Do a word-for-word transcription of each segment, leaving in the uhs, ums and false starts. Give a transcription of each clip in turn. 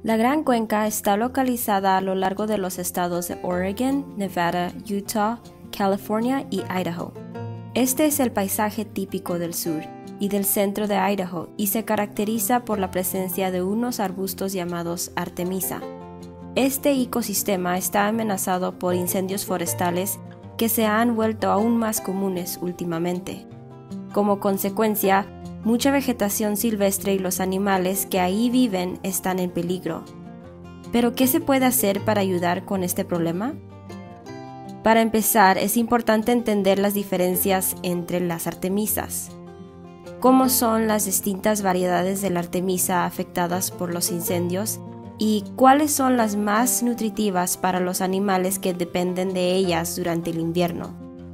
La Gran Cuenca está localizada a lo largo de los estados de Oregon, Nevada, Utah, California y Idaho. Este es el paisaje típico del sur y del centro de Idaho y se caracteriza por la presencia de unos arbustos llamados artemisa. Este ecosistema está amenazado por incendios forestales que se han vuelto aún más comunes últimamente. Como consecuencia, mucha vegetación silvestre y los animales que ahí viven están en peligro. ¿Pero qué se puede hacer para ayudar con este problema? Para empezar, es importante entender las diferencias entre las artemisas. ¿Cómo son las distintas variedades de la artemisa afectadas por los incendios? ¿Y cuáles son las más nutritivas para los animales que dependen de ellas durante el invierno?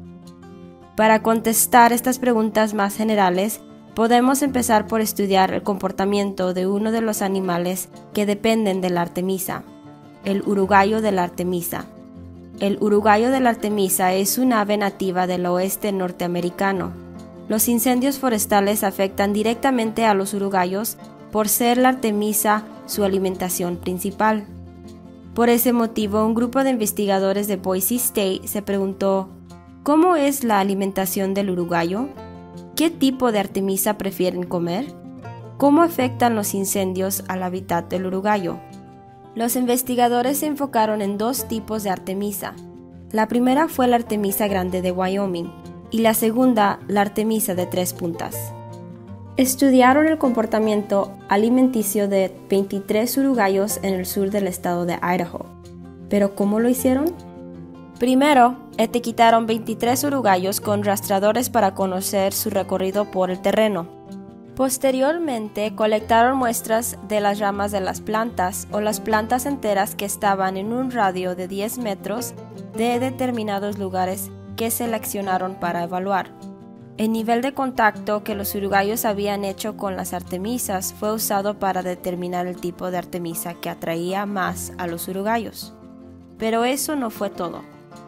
Para contestar estas preguntas más generales, podemos empezar por estudiar el comportamiento de uno de los animales que dependen de la artemisa, el urogallo de la artemisa. El urogallo de la artemisa es un ave nativa del oeste norteamericano. Los incendios forestales afectan directamente a los urogallos por ser la artemisa su alimentación principal. Por ese motivo, un grupo de investigadores de Boise State se preguntó, ¿cómo es la alimentación del urogallo? ¿Qué tipo de artemisa prefieren comer? ¿Cómo afectan los incendios al hábitat del urogallo? Los investigadores se enfocaron en dos tipos de artemisa. La primera fue la artemisa grande de Wyoming y la segunda, la artemisa de tres puntas. Estudiaron el comportamiento alimenticio de veintitrés urogallos en el sur del estado de Idaho. ¿Pero cómo lo hicieron? Primero, etiquetaron veintitrés urogallos con rastreadores para conocer su recorrido por el terreno. Posteriormente, colectaron muestras de las ramas de las plantas o las plantas enteras que estaban en un radio de diez metros de determinados lugares que seleccionaron para evaluar. El nivel de contacto que los urogallos habían hecho con las artemisas fue usado para determinar el tipo de artemisa que atraía más a los urogallos. Pero eso no fue todo.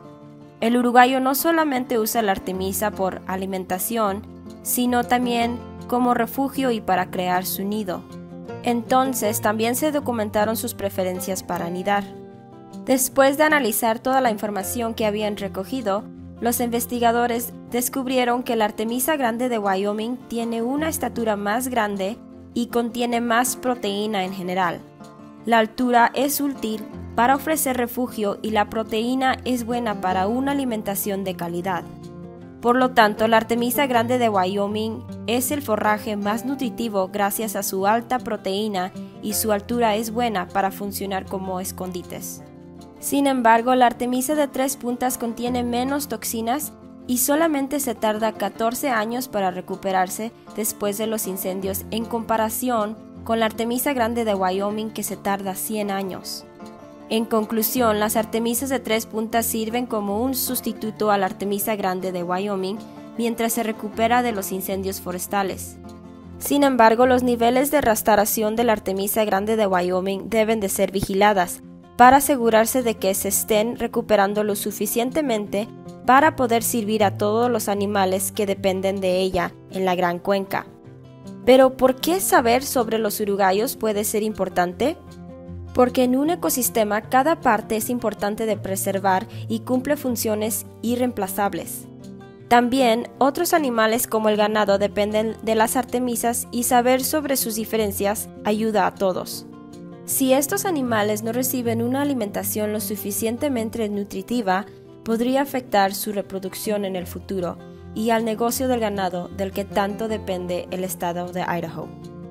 El urogallo no solamente usa la artemisa por alimentación, sino también como refugio y para crear su nido. Entonces también se documentaron sus preferencias para anidar. Después de analizar toda la información que habían recogido, los investigadores descubrieron que la artemisa grande de Wyoming tiene una estatura más grande y contiene más proteína en general. La altura es útil para ofrecer refugio y la proteína es buena para una alimentación de calidad. Por lo tanto, la artemisa grande de Wyoming es el forraje más nutritivo gracias a su alta proteína y su altura es buena para funcionar como escondites. Sin embargo, la artemisa de tres puntas contiene menos toxinas y solamente se tarda catorce años para recuperarse después de los incendios en comparación con la artemisa grande de Wyoming que se tarda cien años. En conclusión, las artemisas de tres puntas sirven como un sustituto a la artemisa grande de Wyoming mientras se recupera de los incendios forestales. Sin embargo, los niveles de restauración de la artemisa grande de Wyoming deben de ser vigiladas para asegurarse de que se estén recuperando lo suficientemente para poder servir a todos los animales que dependen de ella en la Gran Cuenca. Pero, ¿por qué saber sobre los urogallos puede ser importante? Porque en un ecosistema cada parte es importante de preservar y cumple funciones irreemplazables. También otros animales como el ganado dependen de las artemisas y saber sobre sus diferencias ayuda a todos. Si estos animales no reciben una alimentación lo suficientemente nutritiva, podría afectar su reproducción en el futuro y al negocio del ganado del que tanto depende el estado de Idaho.